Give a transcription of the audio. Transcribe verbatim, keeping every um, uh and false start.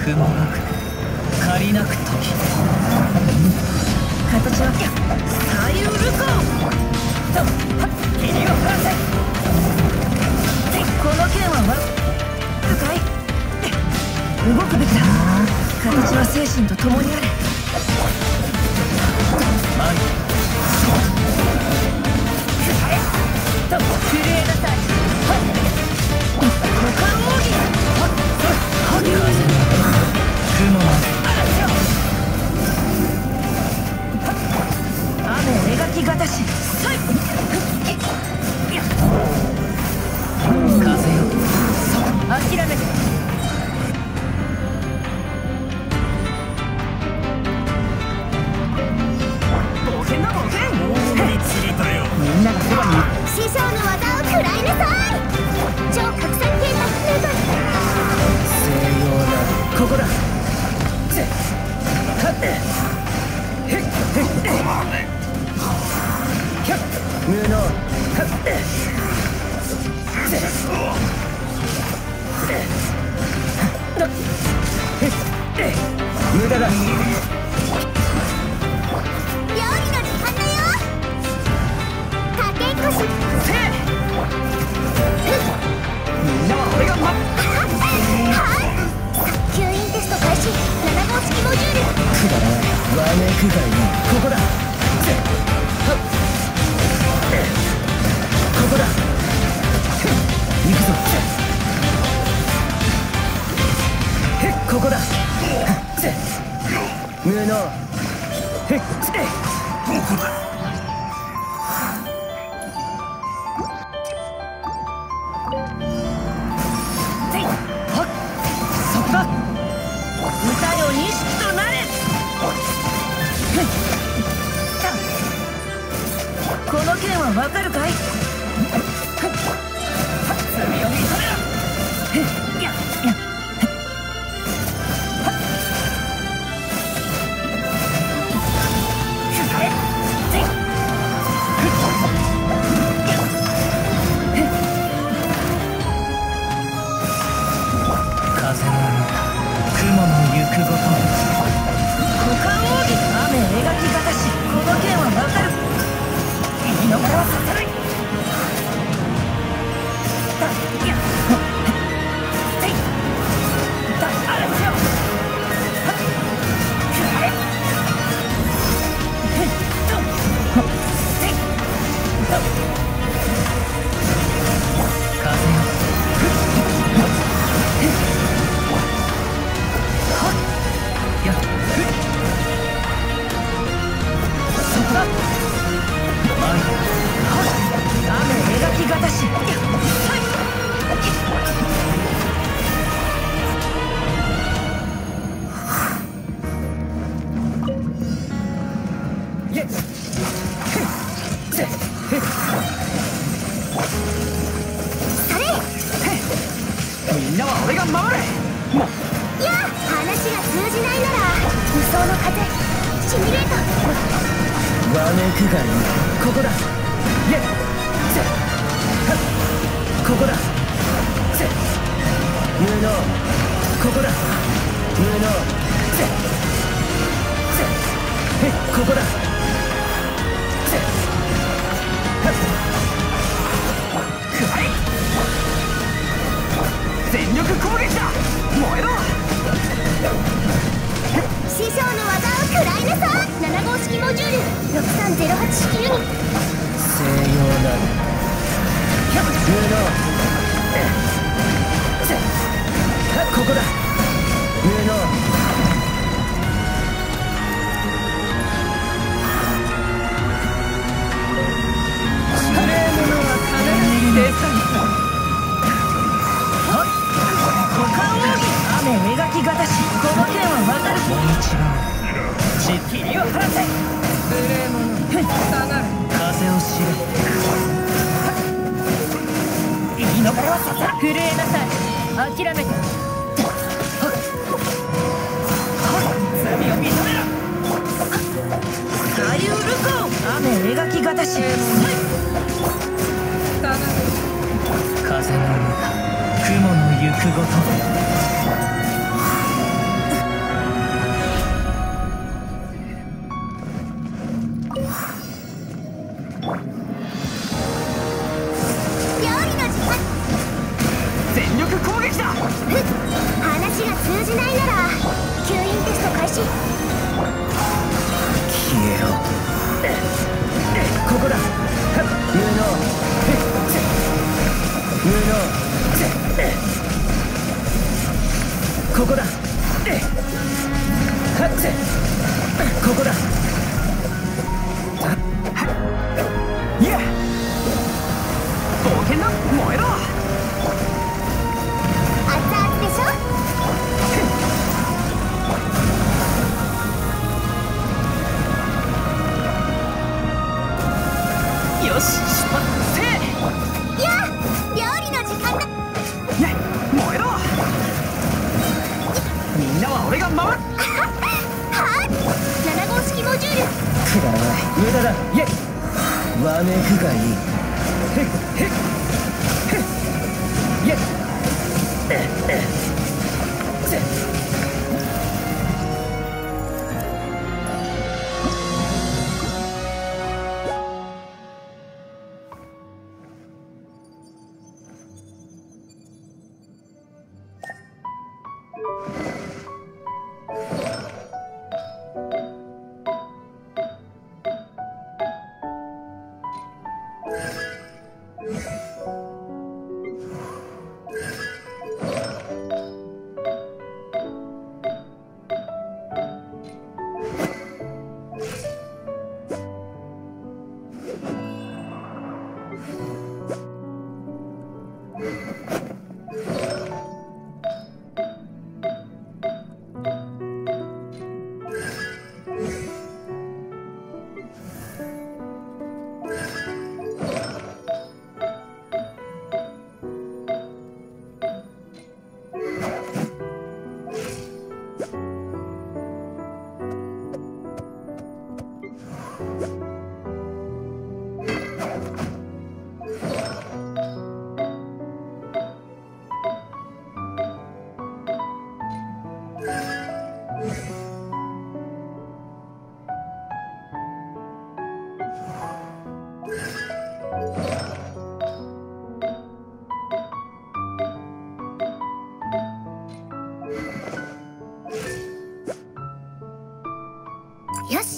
雲なく借りなく時形は左右ルコと霧を放せ。 この剣はわるかい。動くべきだ。形は精神と共にあれ。 前と震えなさい。股間奥義。 雲なく雨描きがたし。 風よ諦めて。冒険だ冒険。みんながそばに。 師匠の技を食らいなさい。超拡散形態レベル。 西洋なここだ。 無能無駄だ。 料理の時間だよ。かけっこし。 みんなは俺がま吸引テスト開始。なな号式モジュール。 くだらないワメクガイにここだ。ここだ。行くぞ。ここだ。無能。ここだ。そこだ。 歌よ錦となれ。この剣はわかるかい。 罪を認めろ。風の雲の行くごと。 股間奥義。雨描きがたし。この剣はわかる。 言い逃れはさせない。 雨描きがたし。 みんなは俺が守れ。 いや、話が通じないなら無双の風シミュレート。 ワメクガイにここだ。ここだ。無能。ここだ。無能。ここだ。全力攻撃だ。燃えろ。 師匠の技を食らいなさい。なな号式モジュールろくさんゼロはち式ユニ。 西洋なる無能。ここだ。無能。 無礼者は必ず出た。雨描きがたし。この剣はわかる。 もう一番霧を放せ。無礼者下がる。 風を知れ。言い逃れはさせない。 震えなさい。諦めて。 罪を認めろ。 左右ルコ雨描きがたし。 風の歌雲の行くごと。 し。 消えろ。ここだ。無能無能。ここだ。ここだ。いや冒険だ、燃えろ。 熱々でしょ。 よし、出発せいや料理の時間だ。 いや燃えろ。みんなは俺が守る。 はっなな号式モジュール。 くだらない無駄だ。イエイわめくがいい。へっへっへっイエイええせよし